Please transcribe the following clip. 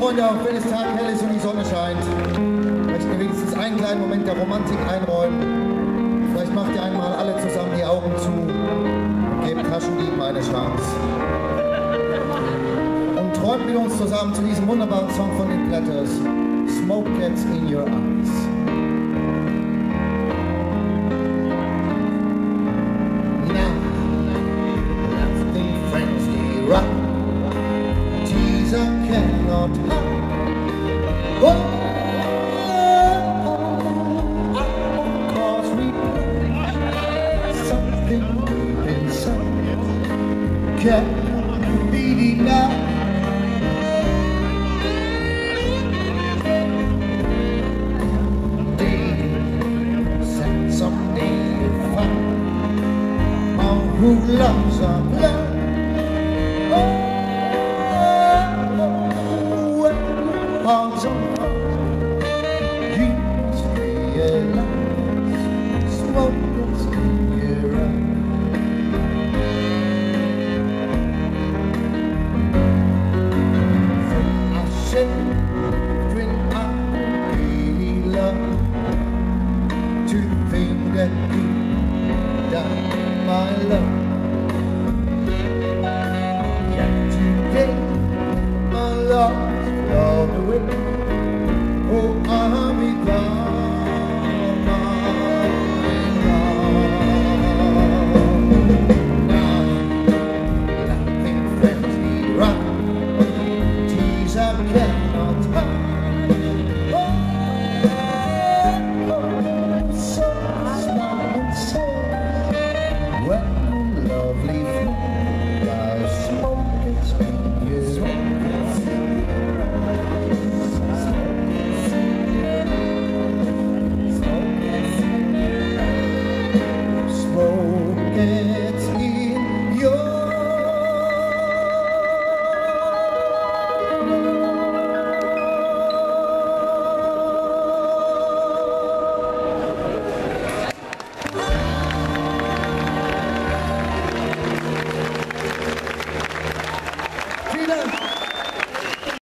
Freunde, auch wenn es taghell ist und die Sonne scheint, möchten wir wenigstens einen kleinen Moment der Romantik einräumen. Vielleicht macht ihr einmal alle zusammen die Augen zu und gebt Taschendieben eine Chance. Und träumt mit uns zusammen zu diesem wunderbaren Song von den Platters, Smoke Gets in Your Eyes. Teaser cannot hide. Cause we something deep inside can't be denied. Someday you'll find who loves our love. Hearts on dreams realize smoke gets in your eyes. I said when I really love to think that deep down my love